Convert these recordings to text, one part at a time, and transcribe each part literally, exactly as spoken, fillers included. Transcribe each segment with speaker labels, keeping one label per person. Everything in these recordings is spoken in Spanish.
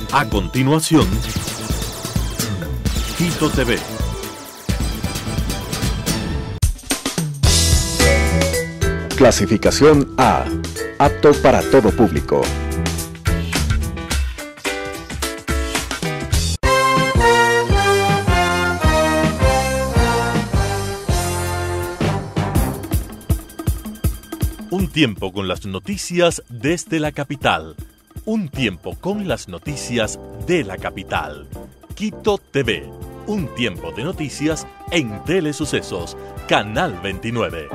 Speaker 1: A continuación, Quito T V.
Speaker 2: Clasificación A. Apto para todo público.
Speaker 1: Un tiempo con las noticias desde la capital. Un tiempo con las noticias de la capital. Quito T V. Un tiempo de noticias en Telesucesos, Canal veintinueve.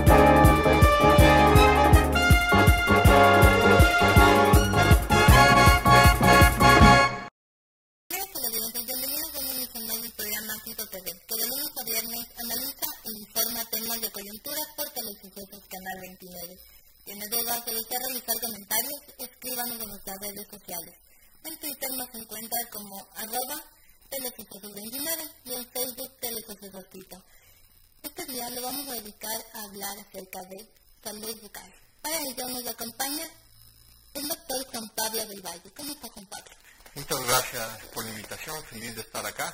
Speaker 3: Bienvenidos a un canal del programa Quito T V, que de lunes a viernes analiza e informa temas de coyuntura por Telesucesos Canal veintinueve. Tiene dudas o desea realizar comentarios, escríbanos en nuestras redes sociales. En Twitter nos encuentra como arroba Telesucesos veintinueve y en Facebook Telesucesos Quito. Este día lo vamos a dedicar a hablar acerca de salud bucal. Para ello nos acompaña el doctor Juan Pablo del Valle. ¿Cómo está, Juan Pablo?
Speaker 4: Muchas gracias por la invitación, feliz de estar acá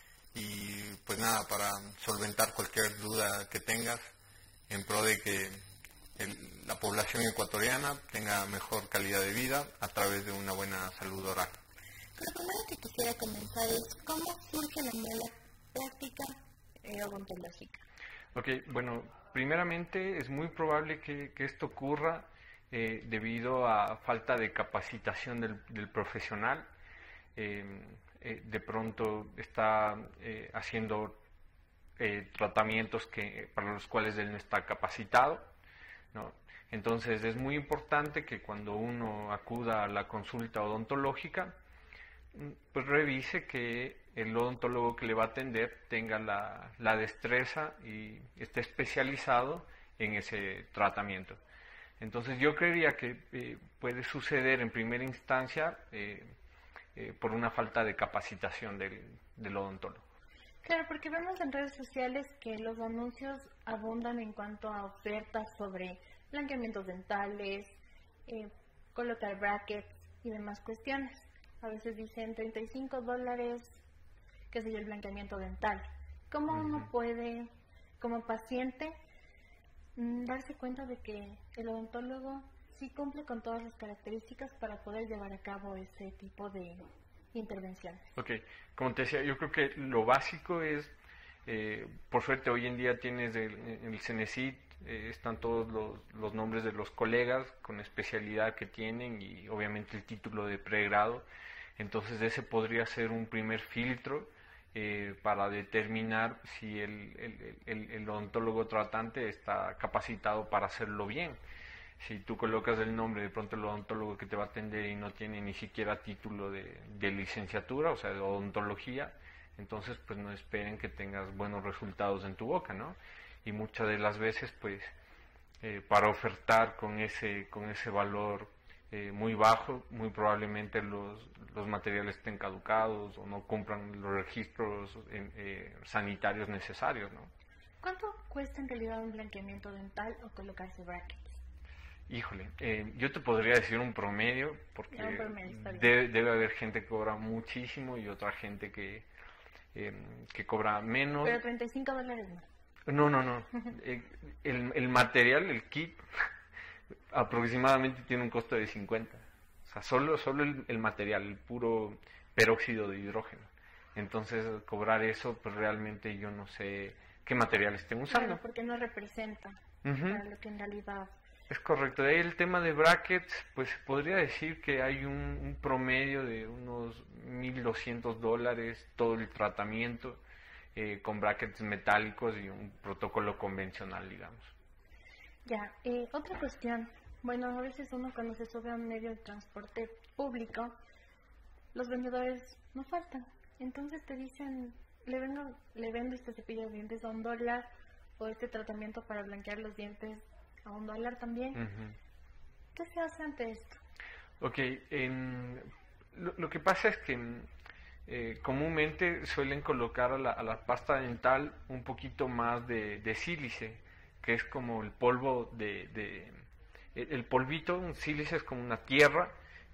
Speaker 4: y pues nada, para solventar cualquier duda que tengas en pro de que el, la población ecuatoriana tenga mejor calidad de vida a través de una buena salud oral.
Speaker 3: Lo primero que quisiera comenzar es cómo surge la mala práctica eh, odontológica.
Speaker 5: Ok, bueno, primeramente es muy probable que, que esto ocurra eh, debido a falta de capacitación del, del profesional. Eh, eh, de pronto está eh, haciendo eh, tratamientos que, para los cuales él no está capacitado, ¿no? Entonces es muy importante que cuando uno acuda a la consulta odontológica, pues revise que el odontólogo que le va a atender tenga la, la destreza y esté especializado en ese tratamiento. Entonces yo creería que eh, puede suceder en primera instancia eh, Eh, por una falta de capacitación del, del odontólogo.
Speaker 6: Claro, porque vemos en redes sociales que los anuncios abundan en cuanto a ofertas sobre blanqueamientos dentales, eh, colocar brackets y demás cuestiones. A veces dicen treinta y cinco dólares, qué sé yo, el blanqueamiento dental. ¿Cómo uh-huh. uno puede, como paciente, mm, darse cuenta de que el odontólogo sí cumple con todas las características para poder llevar a cabo ese tipo de intervenciones?
Speaker 5: Ok, como te decía, yo creo que lo básico es, eh, por suerte hoy en día tienes el, el CENESID, eh, están todos los, los nombres de los colegas con especialidad que tienen y obviamente el título de pregrado, entonces ese podría ser un primer filtro eh, para determinar si el, el, el, el odontólogo tratante está capacitado para hacerlo bien. Si tú colocas el nombre de pronto el odontólogo que te va a atender y no tiene ni siquiera título de, de licenciatura, o sea, de odontología, entonces pues no esperen que tengas buenos resultados en tu boca, ¿no? Y muchas de las veces pues eh, para ofertar con ese, con ese valor eh, muy bajo, muy probablemente los, los materiales estén caducados o no cumplan los registros eh, sanitarios necesarios, ¿no?
Speaker 6: ¿Cuánto cuesta en realidad un blanqueamiento dental o colocarse brackets?
Speaker 5: Híjole, eh, yo te podría decir un promedio, porque
Speaker 6: no, un promedio,
Speaker 5: debe, debe haber gente que cobra muchísimo y otra gente que, eh, que cobra menos.
Speaker 6: Pero treinta y cinco dólares no.
Speaker 5: No, no, no. eh, el, el material, el kit, aproximadamente tiene un costo de cincuenta. O sea, solo, solo el, el material, el puro peróxido de hidrógeno. Entonces, cobrar eso, pues realmente yo no sé qué material estén usando.
Speaker 6: Claro, porque no representa
Speaker 5: uh-huh.
Speaker 6: para lo que en realidad...
Speaker 5: Es correcto. De ahí el tema de brackets, pues podría decir que hay un, un promedio de unos mil doscientos dólares todo el tratamiento eh, con brackets metálicos y un protocolo convencional, digamos.
Speaker 6: Ya, eh, otra cuestión. Bueno, a veces uno cuando se sube a un medio de transporte público, los vendedores no faltan. Entonces te dicen, le vendo, le vendo este cepillo de dientes a un dólar o este tratamiento para blanquear los dientes a un dólar también. Uh-huh. ¿Qué se hace ante esto?
Speaker 5: Ok, en, lo, lo que pasa es que eh, comúnmente suelen colocar a la, a la pasta dental un poquito más de, de sílice, que es como el polvo de, de el, el polvito, un sílice es como una tierra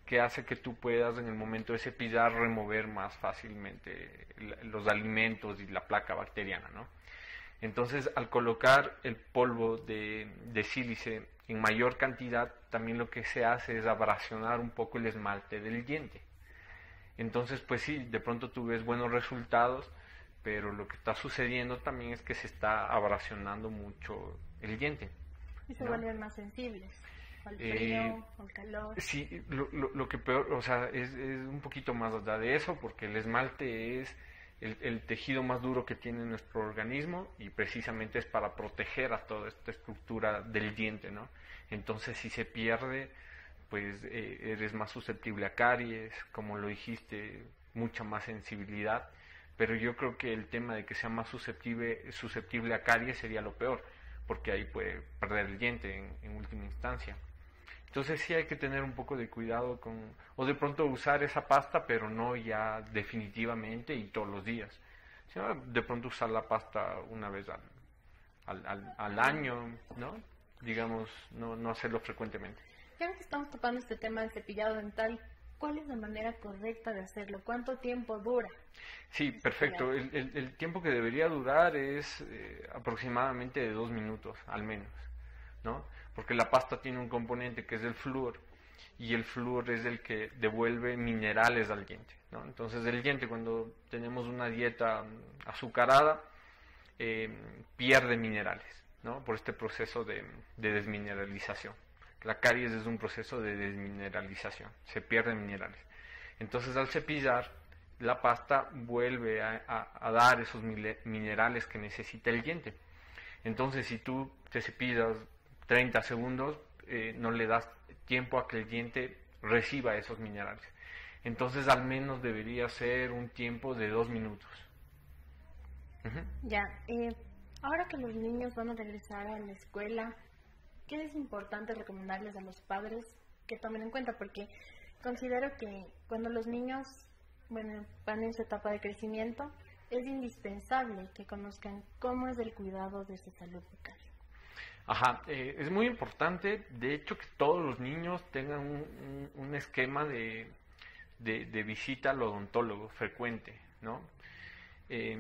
Speaker 5: que hace que tú puedas en el momento de cepillar remover más fácilmente los alimentos y la placa bacteriana, ¿no? Entonces, al colocar el polvo de, de sílice en mayor cantidad, también lo que se hace es abrasionar un poco el esmalte del diente. Entonces, pues sí, de pronto tú ves buenos resultados, pero lo que está sucediendo también es que se está abrasionando mucho el diente.
Speaker 6: Y se
Speaker 5: ¿no?
Speaker 6: vuelven más sensibles al frío,
Speaker 5: Eh,
Speaker 6: al calor.
Speaker 5: Sí, lo, lo, lo que peor, o sea, es, es un poquito más allá de eso, porque el esmalte es el, el tejido más duro que tiene nuestro organismo y precisamente es para proteger a toda esta estructura del diente, ¿no? Entonces, si se pierde, pues eh, eres más susceptible a caries, como lo dijiste, mucha más sensibilidad, pero yo creo que el tema de que sea más susceptible, susceptible a caries sería lo peor, porque ahí puede perder el diente en, en última instancia. Entonces sí hay que tener un poco de cuidado con, o de pronto usar esa pasta, pero no ya definitivamente y todos los días, sino de pronto usar la pasta una vez al, al, al, al año, ¿no? Digamos, no, no hacerlo frecuentemente.
Speaker 6: Ya que estamos tocando este tema del cepillado dental, ¿cuál es la manera correcta de hacerlo? ¿Cuánto tiempo dura?
Speaker 5: Sí, perfecto. El, el, el tiempo que debería durar es eh, aproximadamente de dos minutos, al menos, ¿no? Porque la pasta tiene un componente que es el flúor, y el flúor es el que devuelve minerales al diente, ¿no? Entonces el diente, cuando tenemos una dieta azucarada, eh, pierde minerales, ¿no? Por este proceso de, de desmineralización. La caries es un proceso de desmineralización, se pierden minerales. Entonces al cepillar, la pasta vuelve a, a, a dar esos minerales que necesita el diente. Entonces si tú te cepillas treinta segundos, eh, no le das tiempo a que el diente reciba esos minerales. Entonces al menos debería ser un tiempo de dos minutos. Uh-huh.
Speaker 6: Ya, eh, ahora que los niños van a regresar a la escuela, ¿qué es importante recomendarles a los padres que tomen en cuenta? Porque considero que cuando los niños, bueno, van en su etapa de crecimiento, es indispensable que conozcan cómo es el cuidado de su salud bucal.
Speaker 5: Ajá, eh, es muy importante, de hecho, que todos los niños tengan un, un, un esquema de, de, de visita al odontólogo frecuente, ¿no? Eh,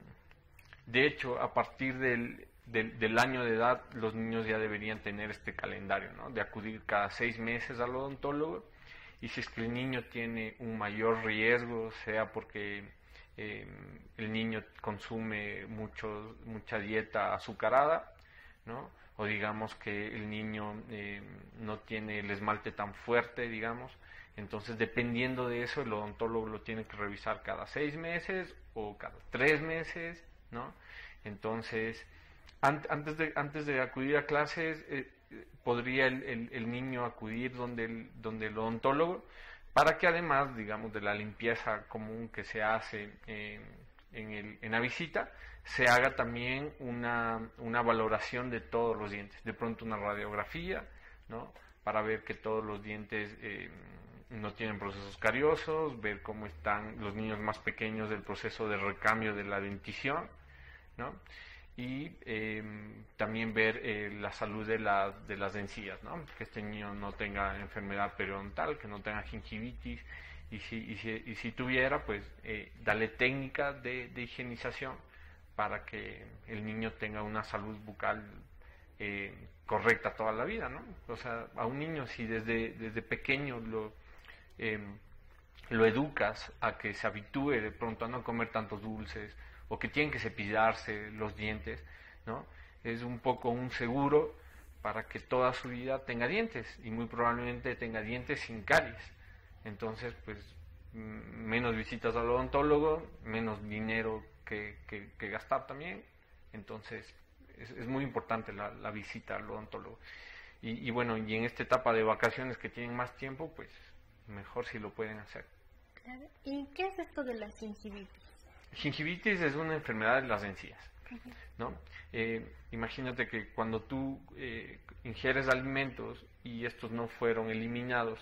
Speaker 5: de hecho, a partir del, del, del año de edad, los niños ya deberían tener este calendario, ¿no? De acudir cada seis meses al odontólogo, y si es que el niño tiene un mayor riesgo, sea porque eh, el niño consume mucho, mucha dieta azucarada, ¿no? O digamos que el niño eh, no tiene el esmalte tan fuerte, digamos. Entonces, dependiendo de eso, el odontólogo lo tiene que revisar cada seis meses o cada tres meses, ¿no? Entonces, an antes, de, antes de acudir a clases, eh, podría el, el, el niño acudir donde el, donde el odontólogo, para que además, digamos, de la limpieza común que se hace en, en, el, en la visita, se haga también una, una valoración de todos los dientes, de pronto una radiografía, ¿no? Para ver que todos los dientes eh, no tienen procesos cariosos, ver cómo están los niños más pequeños del proceso de recambio de la dentición, ¿no? Y eh, también ver eh, la salud de, la, de las encías, ¿no? Que este niño no tenga enfermedad periodontal, que no tenga gingivitis, y si, y si, y si tuviera, pues eh, darle técnica de, de higienización para que el niño tenga una salud bucal eh, correcta toda la vida, ¿no? O sea, a un niño si desde, desde pequeño lo, eh, lo educas a que se habitúe de pronto a no comer tantos dulces, o que tienen que cepillarse los dientes, ¿no? Es un poco un seguro para que toda su vida tenga dientes, y muy probablemente tenga dientes sin caries. Entonces, pues, menos visitas al odontólogo, menos dinero Que, que, que gastar también. Entonces es, es muy importante la, la visita al odontólogo, y, y bueno, y en esta etapa de vacaciones que tienen más tiempo, pues mejor si lo pueden hacer.
Speaker 6: Claro. ¿Y qué es esto de la gingivitis?
Speaker 5: Gingivitis es una enfermedad de las encías, ¿no? Eh, imagínate que cuando tú eh, ingieres alimentos y estos no fueron eliminados,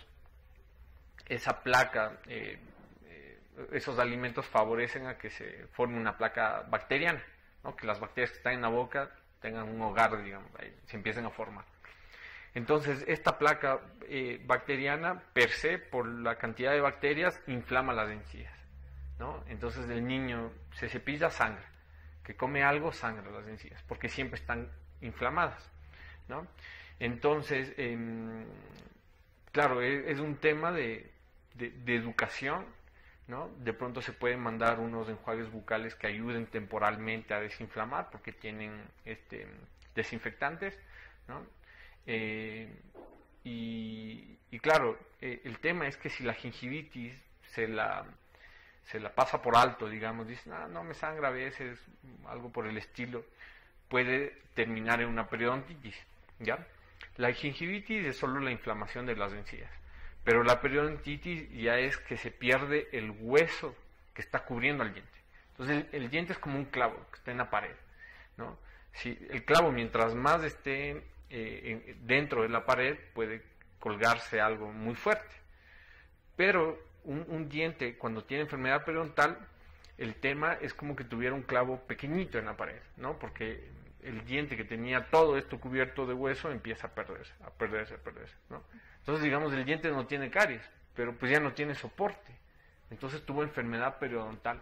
Speaker 5: esa placa eh, esos alimentos favorecen a que se forme una placa bacteriana, ¿no? Que las bacterias que están en la boca tengan un hogar, digamos, ahí se empiecen a formar. Entonces, esta placa eh, bacteriana, per se, por la cantidad de bacterias, inflama las encías, ¿no? Entonces, el niño se cepilla, sangra. Que come algo, sangra las encías, porque siempre están inflamadas, ¿no? Entonces, eh, claro, es, es un tema de, de, de educación, ¿no? De pronto se pueden mandar unos enjuagues bucales que ayuden temporalmente a desinflamar, porque tienen este, desinfectantes, ¿no? Eh, y, y claro, eh, el tema es que si la gingivitis se la, se la pasa por alto, digamos, dice, no, no me sangra a veces, algo por el estilo, puede terminar en una periodontitis, ¿ya? La gingivitis es solo la inflamación de las encías, pero la periodontitis ya es que se pierde el hueso que está cubriendo al diente. Entonces el, el diente es como un clavo que está en la pared, ¿no? Si el clavo, mientras más esté eh, en, dentro de la pared, puede colgarse algo muy fuerte. Pero un, un diente, cuando tiene enfermedad periodontal, el tema es como que tuviera un clavo pequeñito en la pared, ¿no? Porque el diente que tenía todo esto cubierto de hueso empieza a perderse, a perderse, a perderse, ¿no? Entonces, digamos, el diente no tiene caries, pero pues ya no tiene soporte. Entonces tuvo enfermedad periodontal.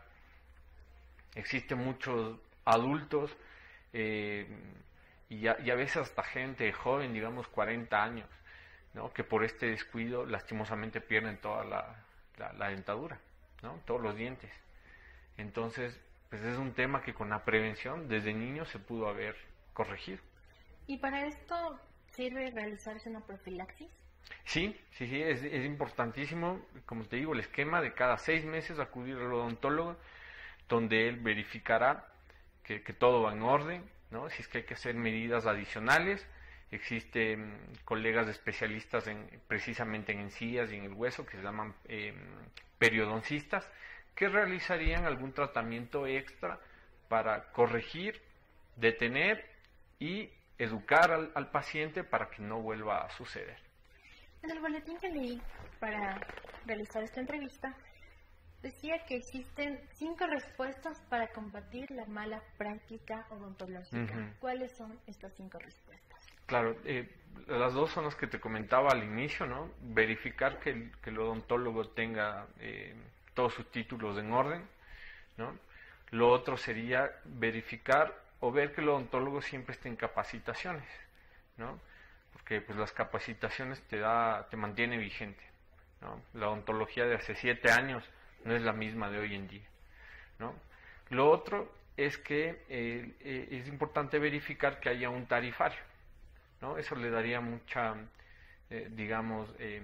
Speaker 5: Existen muchos adultos eh, y, a, y a veces hasta gente joven, digamos cuarenta años, ¿no? Que por este descuido lastimosamente pierden toda la, la, la dentadura, ¿no? Todos los dientes. Entonces, pues es un tema que con la prevención desde niños se pudo haber corregido.
Speaker 6: ¿Y para esto sirve realizarse una profilaxis?
Speaker 5: Sí, sí, sí, es, es importantísimo, como te digo, el esquema de cada seis meses acudir al odontólogo, donde él verificará que, que todo va en orden, ¿no? Si es que hay que hacer medidas adicionales, existen colegas especialistas en, precisamente en encías y en el hueso, que se llaman eh, periodoncistas, que realizarían algún tratamiento extra para corregir, detener y educar al, al paciente para que no vuelva a suceder.
Speaker 6: En el boletín que leí para realizar esta entrevista, decía que existen cinco respuestas para combatir la mala práctica odontológica. Uh-huh. ¿Cuáles son estas cinco respuestas?
Speaker 5: Claro, eh, las dos son las que te comentaba al inicio, ¿no? Verificar que el, que el odontólogo tenga eh, todos sus títulos en orden, ¿no? Lo otro sería verificar o ver que el odontólogo siempre esté en capacitaciones, ¿no? Porque pues las capacitaciones te da, te mantiene vigente, ¿no? La odontología de hace siete años no es la misma de hoy en día, ¿no? Lo otro es que eh, eh, es importante verificar que haya un tarifario, ¿no? Eso le daría mucha, eh, digamos, eh,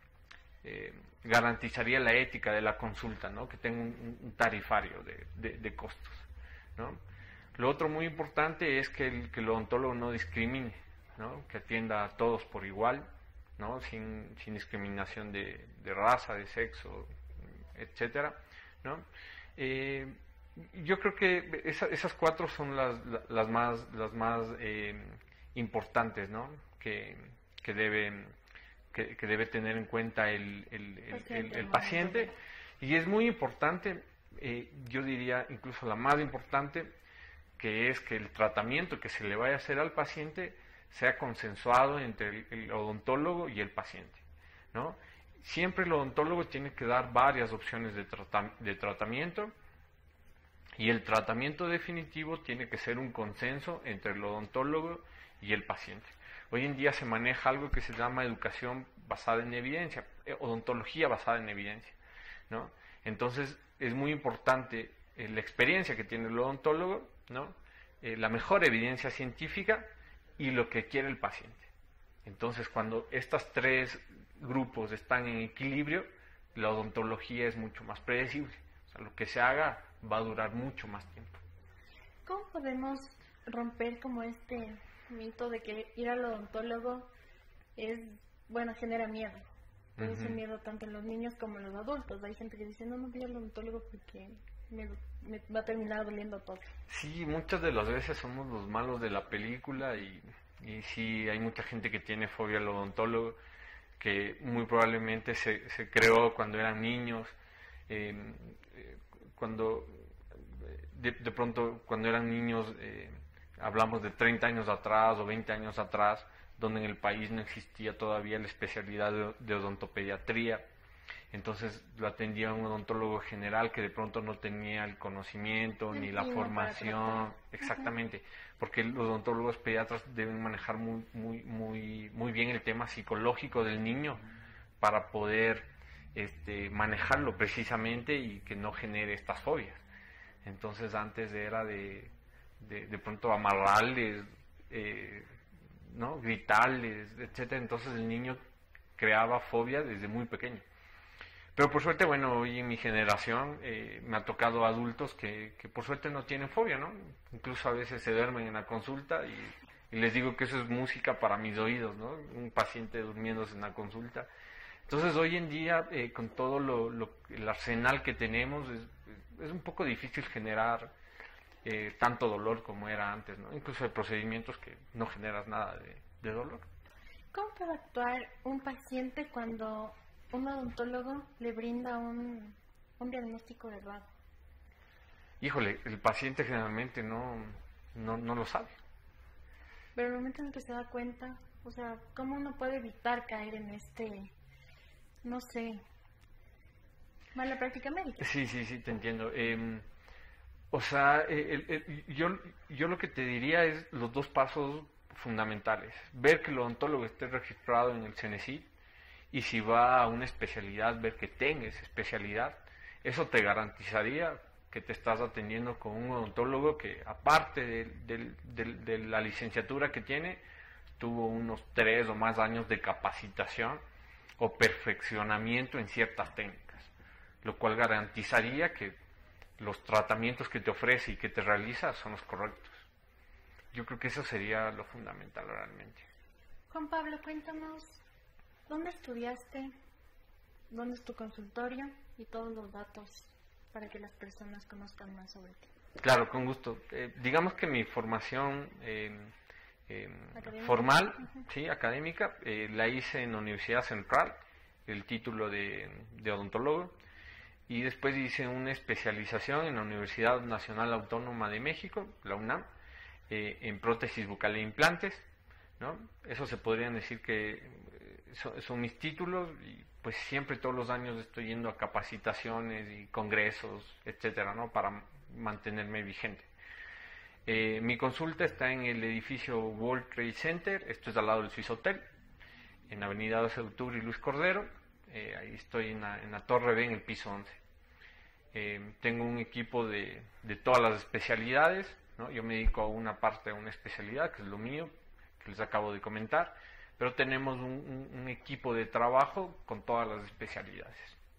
Speaker 5: eh, garantizaría la ética de la consulta, ¿no? Que tenga un, un tarifario de, de, de costos, ¿no? Lo otro muy importante es que el, que el odontólogo no discrimine, ¿no? Que atienda a todos por igual, ¿no? Sin, sin discriminación de, de raza, de sexo, etcétera, ¿no? Eh, yo creo que esa, esas cuatro son las, las más, las más eh, importantes, ¿no? Que, que, debe, que, que debe tener en cuenta el, el, el, el, el paciente. Y es muy importante, eh, yo diría incluso la más importante, que es que el tratamiento que se le vaya a hacer al paciente sea consensuado entre el, el odontólogo y el paciente, ¿no? Siempre el odontólogo tiene que dar varias opciones de, trata, de tratamiento, y el tratamiento definitivo tiene que ser un consenso entre el odontólogo y el paciente. Hoy en día se maneja algo que se llama educación basada en evidencia, eh, odontología basada en evidencia, ¿no? Entonces es muy importante eh, la experiencia que tiene el odontólogo, ¿no? Eh, la mejor evidencia científica y lo que quiere el paciente. Entonces, cuando estos tres grupos están en equilibrio, la odontología es mucho más predecible. O sea, lo que se haga va a durar mucho más tiempo.
Speaker 6: ¿Cómo podemos romper como este mito de que ir al odontólogo es, bueno, genera miedo? Por eso uh-huh. miedo tanto en los niños como en los adultos. Hay gente que dice, no, no voy al odontólogo porque me, me va a terminar doliendo todo.
Speaker 5: Sí, muchas de las veces somos los malos de la película y, y sí, hay mucha gente que tiene fobia al odontólogo, que muy probablemente se, se creó cuando eran niños, eh, cuando de, de pronto cuando eran niños, eh, hablamos de treinta años atrás o veinte años atrás, donde en el país no existía todavía la especialidad de, de odontopediatría. Entonces lo atendía un odontólogo general que de pronto no tenía el conocimiento ni la formación, exactamente, porque los odontólogos pediatras deben manejar muy, muy, muy, muy bien el tema psicológico del niño para poder este, manejarlo precisamente y que no genere estas fobias. Entonces antes era de, de, de pronto amarrarles, eh, ¿no? gritarles, etcétera. Entonces el niño creaba fobia desde muy pequeño. Pero por suerte, bueno, hoy en mi generación eh, me ha tocado adultos que, que por suerte no tienen fobia, ¿no? Incluso a veces se duermen en la consulta y, y les digo que eso es música para mis oídos, ¿no? Un paciente durmiéndose en la consulta. Entonces hoy en día, eh, con todo lo, lo, el arsenal que tenemos, es, es un poco difícil generar eh, tanto dolor como era antes, ¿no? Incluso hay procedimientos que no generas nada de, de dolor.
Speaker 6: ¿Cómo puede actuar un paciente cuando un odontólogo le brinda un, un diagnóstico errado?
Speaker 5: Híjole, el paciente generalmente no, no, no lo sabe.
Speaker 6: Pero el momento en que se da cuenta, o sea, ¿cómo uno puede evitar caer en este, no sé, mala práctica médica?
Speaker 5: Sí, sí, sí, te entiendo. Eh, o sea, el, el, yo, yo lo que te diría es los dos pasos fundamentales. Ver que el odontólogo esté registrado en el CENESID, y si va a una especialidad, ver que tenga esa especialidad. Eso te garantizaría que te estás atendiendo con un odontólogo que, aparte de, de, de, de la licenciatura que tiene, tuvo unos tres o más años de capacitación o perfeccionamiento en ciertas técnicas, lo cual garantizaría que los tratamientos que te ofrece y que te realiza son los correctos. Yo creo que eso sería lo fundamental realmente.
Speaker 6: Juan Pablo, cuéntanos, ¿dónde estudiaste? ¿Dónde es tu consultorio? Y todos los datos para que las personas conozcan más sobre ti.
Speaker 5: Claro, con gusto. Eh, digamos que mi formación eh, eh, formal, uh-huh. sí, académica, eh, la hice en la Universidad Central, el título de, de odontólogo, y después hice una especialización en la Universidad Nacional Autónoma de México, la UNAM, eh, en prótesis bucal e implantes, ¿no? Eso se podrían decir que son, son mis títulos, y pues siempre todos los años estoy yendo a capacitaciones y congresos, etcétera, ¿no? Para mantenerme vigente. Eh, mi consulta está en el edificio World Trade Center, esto es al lado del Swiss Hotel, en Avenida doce de Octubre y Luis Cordero. Eh, ahí estoy en la, en la Torre B, en el piso once. Eh, tengo un equipo de, de todas las especialidades, ¿no? Yo me dedico a una parte, a una especialidad, que es lo mío, que les acabo de comentar, pero tenemos un, un, un equipo de trabajo con todas las especialidades.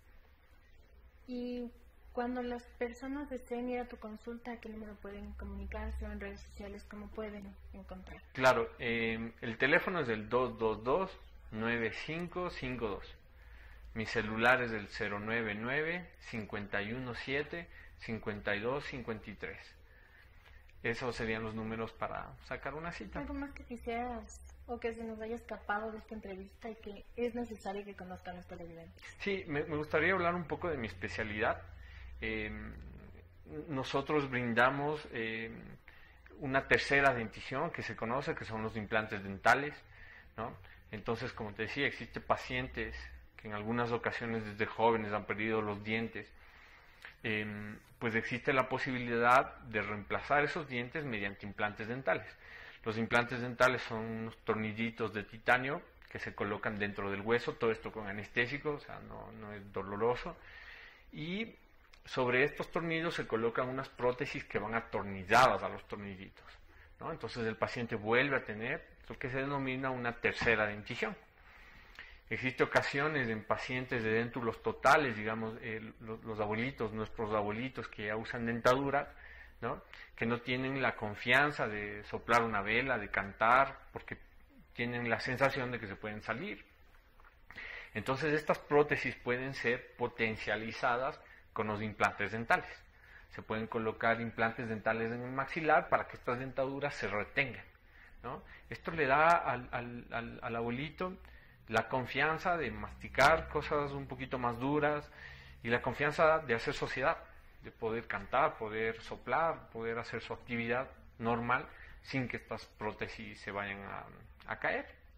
Speaker 6: Y cuando las personas deseen ir a tu consulta, ¿a qué número pueden comunicarse o en redes sociales? ¿Cómo pueden encontrar?
Speaker 5: Claro, eh, el teléfono es el dos dos dos, nueve cinco cinco dos. Mi celular es el cero nueve nueve, cinco uno siete, cinco dos cinco tres. Esos serían los números para sacar una cita.
Speaker 6: ¿Algo más que quisieras o que se nos haya escapado de esta entrevista y que es necesario que conozcan los televidentes?
Speaker 5: Sí, me, me gustaría hablar un poco de mi especialidad. Eh, nosotros brindamos eh, una tercera dentición que se conoce, que son los implantes dentales, ¿no? Entonces, como te decía, existen pacientes que en algunas ocasiones desde jóvenes han perdido los dientes. Eh, pues existe la posibilidad de reemplazar esos dientes mediante implantes dentales. Los implantes dentales son unos tornillitos de titanio que se colocan dentro del hueso, todo esto con anestésico, o sea, no, no es doloroso, y sobre estos tornillos se colocan unas prótesis que van atornilladas a los tornillitos, ¿no? Entonces el paciente vuelve a tener lo que se denomina una tercera dentición. Existen ocasiones en pacientes de déntulos totales, digamos, eh, los, los abuelitos, nuestros abuelitos que ya usan dentadura, ¿no? Que no tienen la confianza de soplar una vela, de cantar, porque tienen la sensación de que se pueden salir. Entonces estas prótesis pueden ser potencializadas con los implantes dentales. Se pueden colocar implantes dentales en el maxilar para que estas dentaduras se retengan, ¿no? Esto le da al, al, al, al abuelito la confianza de masticar cosas un poquito más duras y la confianza de hacer sociedad, de poder cantar, poder soplar, poder hacer su actividad normal sin que estas prótesis se vayan a, a caer.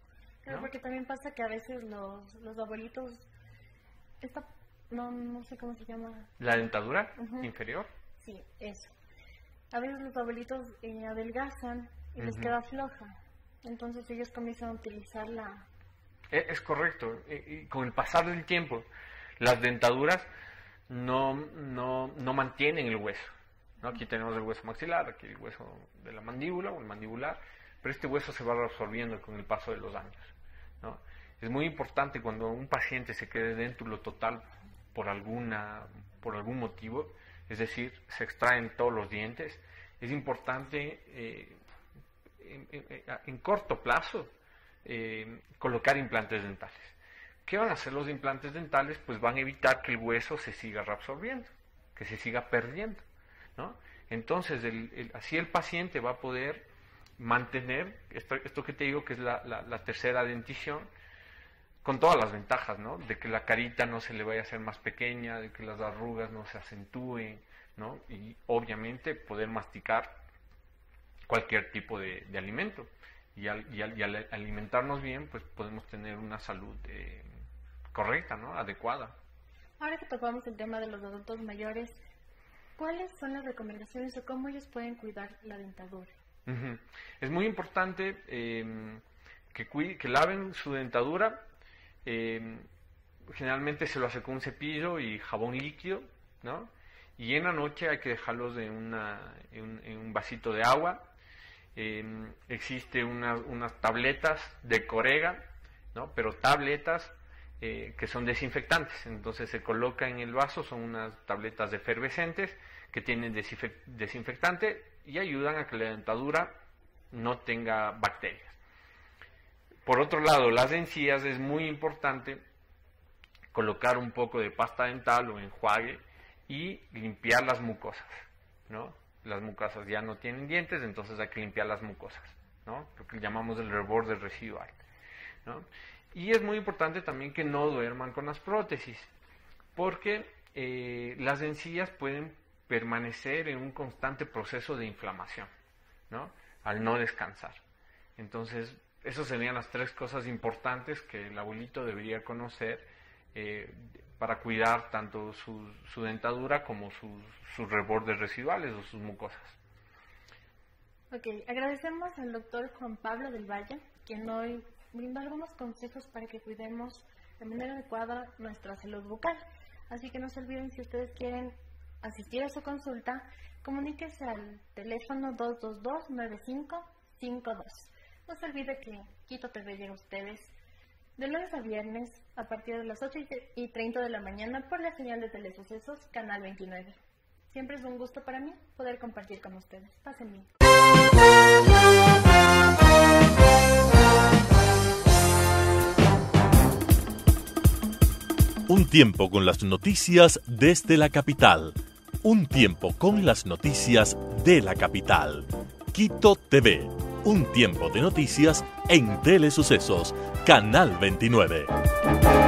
Speaker 6: Pero
Speaker 5: ¿no?
Speaker 6: porque también pasa que a veces los, los abuelitos, esta, no, no sé cómo se llama.
Speaker 5: La dentadura
Speaker 6: Ujú.
Speaker 5: inferior.
Speaker 6: Sí, eso. A veces los abuelitos eh, adelgazan y les
Speaker 5: Ujú.
Speaker 6: queda floja. Entonces ellos comienzan a utilizar la...
Speaker 5: E- Es correcto. Y y con el pasar del tiempo, las dentaduras no, no, no mantienen el hueso, ¿no? Aquí tenemos el hueso maxilar, aquí el hueso de la mandíbula o el mandibular, pero este hueso se va reabsorbiendo con el paso de los años, ¿no? Es muy importante cuando un paciente se quede déntulo total por alguna, por algún motivo, es decir, se extraen todos los dientes, es importante eh, en, en- en corto plazo eh, colocar implantes dentales. ¿Qué van a hacer los implantes dentales? Pues van a evitar que el hueso se siga reabsorbiendo, que se siga perdiendo, ¿no? Entonces, el- el- así el paciente va a poder mantener esto, esto que te digo que es la, la- la tercera dentición, con todas las ventajas, ¿no? De que la carita no se le vaya a hacer más pequeña, de que las arrugas no se acentúen, ¿no? Y obviamente poder masticar cualquier tipo de, de alimento. Y al, y, al, y al alimentarnos bien, pues podemos tener una salud eh, correcta, ¿no? Adecuada.
Speaker 6: Ahora que tocamos el tema de los adultos mayores, ¿cuáles son las recomendaciones o cómo ellos pueden cuidar la dentadura?
Speaker 5: Ujú. Es muy importante eh, que, cui- que laven su dentadura. eh, generalmente se lo hace con un cepillo y jabón líquido, ¿no? Y en la noche hay que dejarlos de una, en, un, en un vasito de agua. Eh, existe una- unas tabletas de Corega, ¿no? Pero tabletas eh, que son desinfectantes. Entonces se coloca en el vaso, son unas tabletas efervescentes que tienen desinfec- desinfectante y ayudan a que la dentadura no tenga bacterias. Por otro lado, las encías es muy importante colocar un poco de pasta dental o enjuague y limpiar las mucosas, ¿no? Las mucosas ya no tienen dientes, entonces hay que limpiar las mucosas, ¿no? Lo que llamamos el reborde residual, ¿no? Y es muy importante también que no duerman con las prótesis, porque eh, las encías pueden permanecer en un constante proceso de inflamación, ¿no? Al no descansar. Entonces, esas serían las tres cosas importantes que el abuelito debería conocer eh, para cuidar tanto su, su dentadura como sus, sus rebordes residuales o sus mucosas.
Speaker 6: Ok, agradecemos al doctor Juan Pablo del Valle, quien hoy brindó algunos consejos para que cuidemos de manera adecuada nuestra salud bucal. Así que no se olviden, si ustedes quieren asistir a su consulta, comuníquese al teléfono dos dos dos, nueve cinco cinco dos. No se olvide que Quito T V llega a ustedes de lunes a viernes a partir de las ocho y treinta de la mañana por la señal de Telesucesos, Canal veintinueve. Siempre es un gusto para mí poder compartir con ustedes. Pasen bien.
Speaker 1: Un tiempo con las noticias desde la capital. Un tiempo con las noticias de la capital. Quito T V. Un tiempo de noticias en Telesucesos, Canal veintinueve.